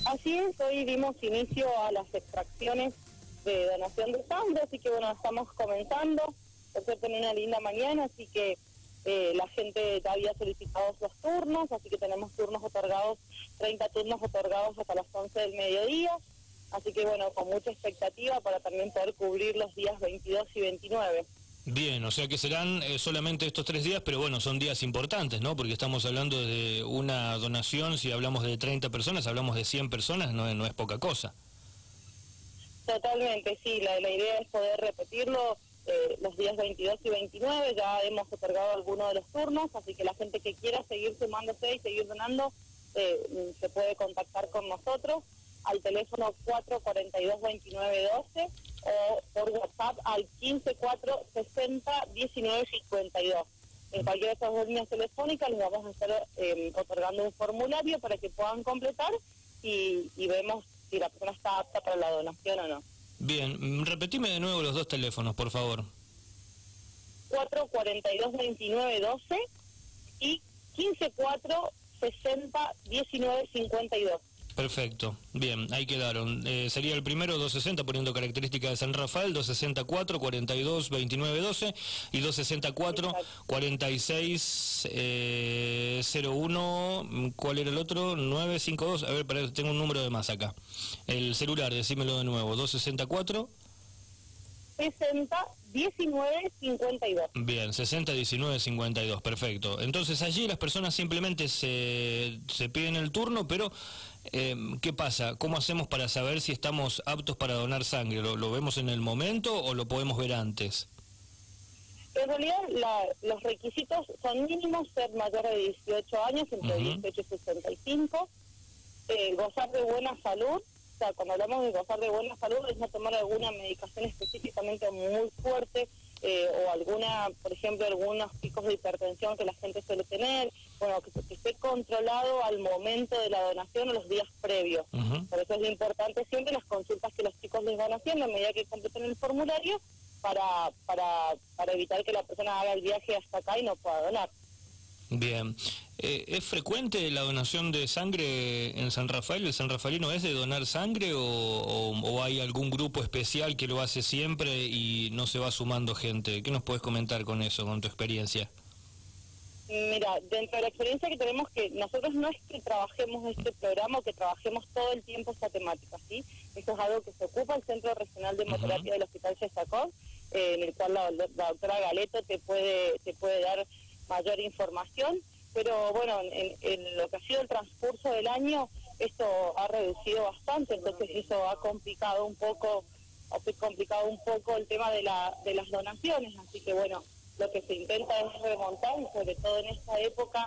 Así es, hoy dimos inicio a las extracciones de donación de sangre, así que bueno, estamos comenzando, por suerte en una linda mañana, así que la gente había solicitado los turnos, así que tenemos turnos otorgados, 30 turnos otorgados hasta las 11 del mediodía, así que bueno, con mucha expectativa para también poder cubrir los días 22 y 29. Bien, o sea que serán solamente estos 3 días, pero bueno, son días importantes, ¿no? Porque estamos hablando de una donación, si hablamos de 30 personas, hablamos de 100 personas, no es poca cosa. Totalmente, sí, la idea es poder repetirlo los días 22 y 29, ya hemos otorgado algunos de los turnos, así que la gente que quiera seguir sumándose y seguir donando, se puede contactar con nosotros al teléfono 442-2912 o por WhatsApp al 15-460-1952. En cualquiera de esas dos líneas telefónicas les vamos a estar otorgando un formulario para que puedan completar y vemos si la persona está apta para la donación o no. Bien, repetime de nuevo los dos teléfonos, por favor. 442-2912 y 15-460-1952. Perfecto, bien, ahí quedaron. Sería el primero 260 poniendo características de San Rafael, 264 42 29 12 y 264 46 01, ¿cuál era el otro? 952, a ver, tengo un número de más acá. El celular, decímelo de nuevo, 264 60 19 52. Bien, 60 19 52, perfecto. Entonces allí las personas simplemente se piden el turno, pero ¿qué pasa? ¿Cómo hacemos para saber si estamos aptos para donar sangre? ¿Lo vemos en el momento o lo podemos ver antes? En realidad los requisitos son mínimos, ser mayor de 18 años, entre 18 y 65, gozar de buena salud. O sea, cuando hablamos de gozar de buena salud es no tomar alguna medicación específicamente muy fuerte o alguna, por ejemplo, algunos picos de hipertensión que la gente suele tener, bueno, que esté controlado al momento de la donación o los días previos. Por eso es importante siempre las consultas que los chicos les van haciendo a medida que completen el formulario para evitar que la persona haga el viaje hasta acá y no pueda donar. Bien. ¿Es frecuente la donación de sangre en San Rafael? ¿El sanrafaelino es de donar sangre o hay algún grupo especial que lo hace siempre y no se va sumando gente? ¿Qué nos puedes comentar con eso, con tu experiencia? Mira, dentro de la experiencia que tenemos, que nosotros no es que trabajemos este programa o que trabajemos todo el tiempo esta temática, ¿sí? Eso es algo que se ocupa el Centro Regional de Hemoterapia del Hospital Yesacón, en el cual la doctora Galeto te puede dar mayor información, pero bueno, en lo que ha sido el transcurso del año, esto ha reducido bastante, entonces eso ha complicado un poco el tema de las donaciones, así que bueno, lo que se intenta es remontar, y sobre todo en esta época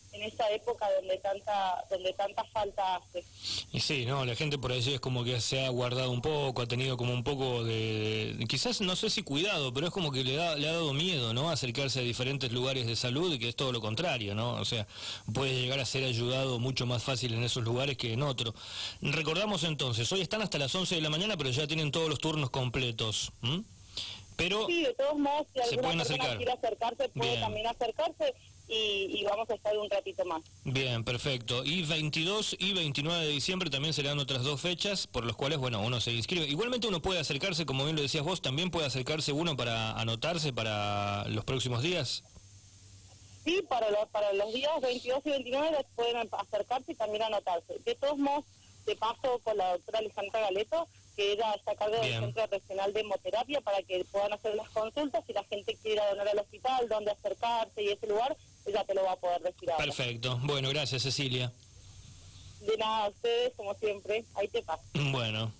donde tanta falta hace. Y sí, no, la gente por allí es como que se ha guardado un poco, ha tenido como un poco de quizás no sé si cuidado, pero es como que le ha dado miedo, ¿no? Acercarse a diferentes lugares de salud, y que es todo lo contrario, ¿no? O sea, puede llegar a ser ayudado mucho más fácil en esos lugares que en otros. Recordamos entonces, hoy están hasta las 11 de la mañana, pero ya tienen todos los turnos completos, ¿m? Pero sí, de todos modos, si alguna persona quiere acercarse, puede también acercarse y vamos a estar un ratito más. Bien, perfecto. Y 22 y 29 de diciembre también serán otras dos fechas por las cuales, bueno, uno se inscribe. Igualmente uno puede acercarse, como bien lo decías vos, también puede acercarse uno para anotarse para los próximos días. Sí, para los días 22 y 29 pueden acercarse y también anotarse. De todos modos, te paso con la doctora Alejandra Galeto, que ella está a cargo del Centro Regional de Hemoterapia, para que puedan hacer las consultas. Si la gente quiere donar al hospital, dónde acercarse y ese lugar, ella te lo va a poder decir ahora. Perfecto. Bueno, gracias, Cecilia. De nada, a ustedes, como siempre. Ahí te paso. Bueno.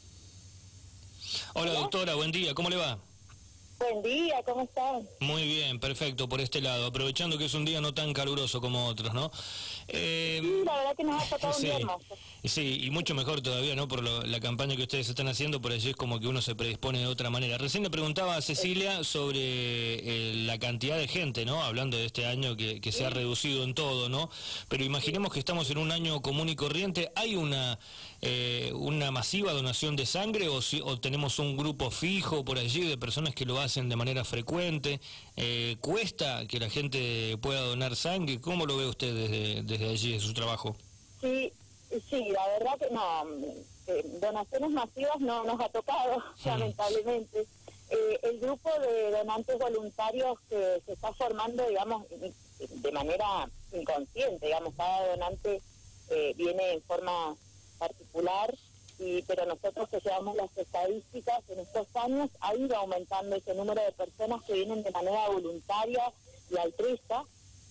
Hola, doctora, buen día. ¿Cómo le va? Buen día, ¿cómo están? Muy bien, perfecto, por este lado, aprovechando que es un día no tan caluroso como otros, ¿no? Sí, la verdad que nos ha tocado un día hermoso. Sí, y mucho mejor todavía, ¿no? Por la campaña que ustedes están haciendo, por allí es como que uno se predispone de otra manera. Recién le preguntaba a Cecilia sobre la cantidad de gente, ¿no? Hablando de este año que se ha reducido en todo, ¿no? Pero imaginemos que estamos en un año común y corriente. ¿Hay una masiva donación de sangre o tenemos un grupo fijo por allí de personas que lo hacen de manera frecuente? ¿Cuesta que la gente pueda donar sangre? ¿Cómo lo ve usted desde allí, de su trabajo? Sí, Sí, la verdad que no, donaciones masivas no nos ha tocado, lamentablemente. El grupo de donantes voluntarios que se está formando, digamos, de manera inconsciente, digamos, cada donante viene en forma particular, pero nosotros que llevamos las estadísticas en estos años, ha ido aumentando ese número de personas que vienen de manera voluntaria y altruista.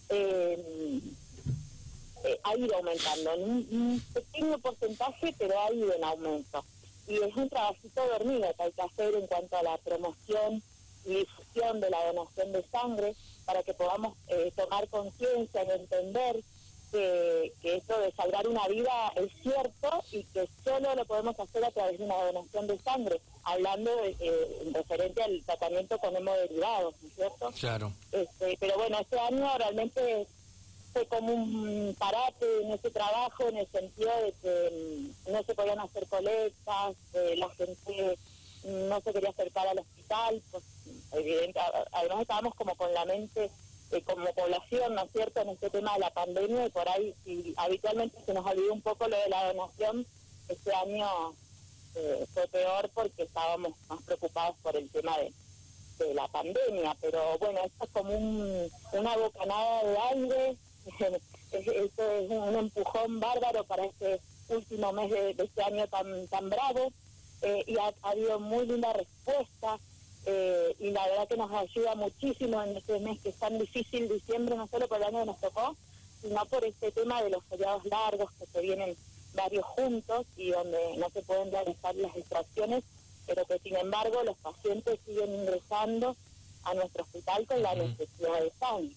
Ha ido aumentando en un pequeño porcentaje, pero ha ido en aumento. Y es un trabajito de hormiga que hay que hacer en cuanto a la promoción y difusión de la donación de sangre, para que podamos tomar conciencia y entender que esto de salvar una vida es cierto y que solo lo podemos hacer a través de una donación de sangre, hablando en referente al tratamiento con hemoderivados, ¿no es cierto? Claro. Pero bueno, este año realmente fue como un parate en ese trabajo, en el sentido de que no se podían hacer colectas, la gente no se quería acercar al hospital, pues evidente, además estábamos como con la mente como población, ¿no es cierto?, en este tema de la pandemia, y por ahí, si habitualmente se nos olvidó un poco lo de la donación, este año fue peor porque estábamos más preocupados por el tema de la pandemia, pero bueno, esto es como una bocanada de aire. Esto es un empujón bárbaro para este último mes de este año tan bravo, y ha habido muy linda respuesta, y la verdad que nos ayuda muchísimo en este mes que es tan difícil, diciembre, no solo por el año que nos tocó, sino por este tema de los feriados largos, que se vienen varios juntos y donde no se pueden realizar las extracciones, pero que sin embargo los pacientes siguen ingresando a nuestro hospital con la necesidad de sangre.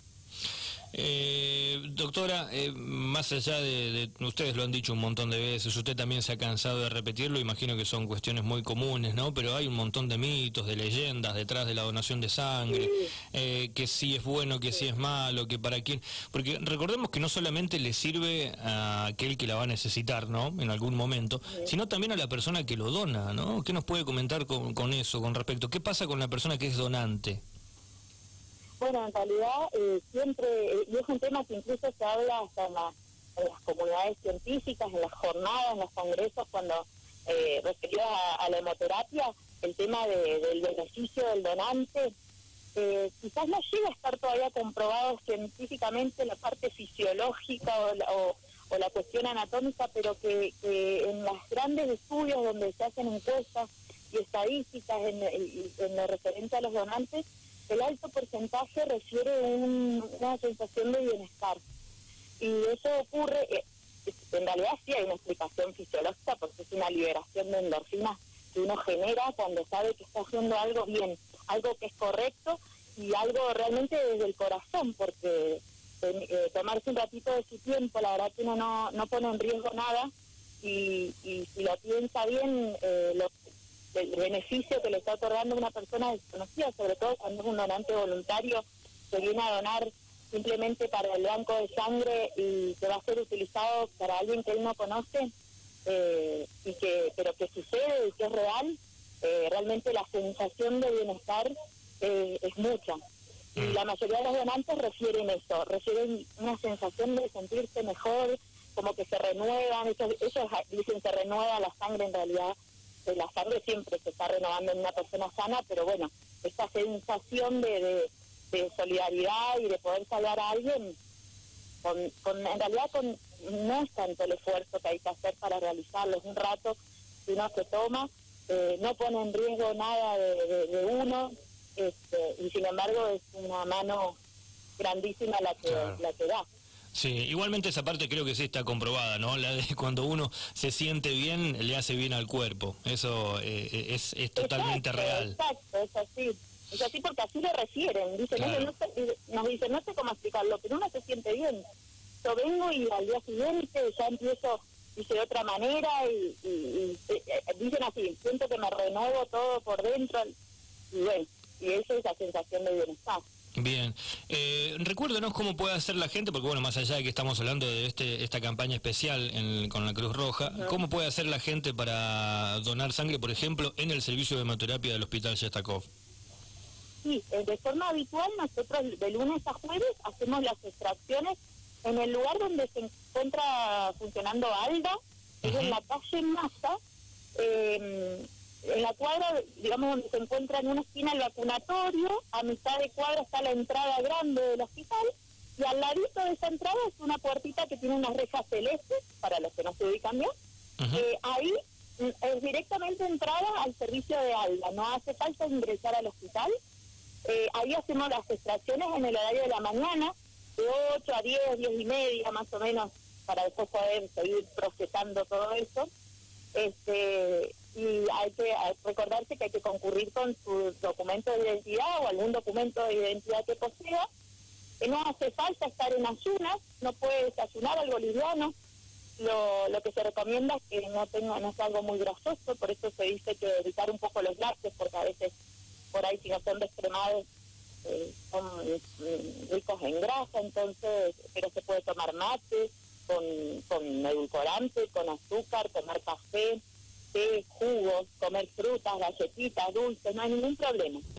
Doctora, más allá de ustedes lo han dicho un montón de veces, usted también se ha cansado de repetirlo, imagino que son cuestiones muy comunes, ¿no? Pero hay un montón de mitos, de leyendas detrás de la donación de sangre, que si es bueno, que si es malo, que para quién, porque recordemos que no solamente le sirve a aquel que la va a necesitar, ¿no?, en algún momento, sino también a la persona que lo dona, ¿no? ¿Qué nos puede comentar con eso, con respecto? ¿Qué pasa con la persona que es donante? Bueno, en realidad siempre, y es un tema que incluso se habla hasta en las comunidades científicas, en las jornadas, en los congresos, cuando referido a la hemoterapia, el tema del beneficio del donante, quizás no llega a estar todavía comprobado científicamente la parte fisiológica o la cuestión anatómica, pero que en los grandes estudios donde se hacen encuestas y estadísticas en lo referente a los donantes, el alto porcentaje refiere una sensación de bienestar. Y eso ocurre, en realidad sí hay una explicación fisiológica, porque es una liberación de endorfinas que uno genera cuando sabe que está haciendo algo bien, algo que es correcto y algo realmente desde el corazón, porque tomarse un ratito de su tiempo, la verdad que uno no pone en riesgo nada, y si lo piensa bien, el beneficio que le está otorgando una persona desconocida, sobre todo cuando es un donante voluntario que viene a donar simplemente para el banco de sangre y que va a ser utilizado para alguien que él no conoce, pero que sucede y que es real, realmente la sensación de bienestar es mucha. Y la mayoría de los donantes refieren eso, refieren una sensación de sentirse mejor, como que se renuevan, ellos dicen se renueva la sangre, en realidad la sangre siempre se está renovando en una persona sana, pero bueno, esta sensación de solidaridad y de poder salvar a alguien, en realidad no es tanto el esfuerzo que hay que hacer para realizarlo, es un rato que uno se toma, no pone en riesgo nada de uno, y sin embargo es una mano grandísima la que da. Sí, igualmente esa parte creo que sí está comprobada, ¿no? La de cuando uno se siente bien, le hace bien al cuerpo. Eso es totalmente real. Exacto, es así porque así lo refieren. Dicen, claro. Nos dicen, no sé cómo explicarlo, pero uno se siente bien. Yo vengo y al día siguiente ya empiezo, dice, de otra manera, y dicen así, siento que me renuevo todo por dentro, y bueno, y eso es la sensación de bienestar. Bien, recuérdenos cómo puede hacer la gente, porque bueno, más allá de que estamos hablando de esta campaña especial con la Cruz Roja, ¿cómo puede hacer la gente para donar sangre, por ejemplo, en el servicio de hemoterapia del Hospital Shestakov? Sí, de forma habitual nosotros de lunes a jueves hacemos las extracciones en el lugar donde se encuentra funcionando ALDA, es en la calle Massa, en la cuadra, digamos, donde se encuentra en una esquina el vacunatorio, a mitad de cuadra está la entrada grande del hospital, y al ladito de esa entrada es una puertita que tiene unas rejas celestes, para los que no se ubican bien. Ahí es directamente entrada al servicio de ALBA, no hace falta ingresar al hospital. Ahí hacemos las extracciones en el horario de la mañana, de 8 a 10, 10 y media más o menos, para después poder seguir procesando todo eso. Y hay que recordarse que hay que concurrir con su documento de identidad o algún documento de identidad que posea. No hace falta estar en ayunas, no puede desayunar algo liviano. Lo que se recomienda es que no sea algo muy grasoso, por eso se dice que evitar un poco los lácteos, porque a veces por ahí si no son descremados son ricos en grasa, entonces, pero se puede tomar mate con edulcorante, con azúcar, tomar café, té, jugos, comer frutas, galletitas, dulces, no hay ningún problema.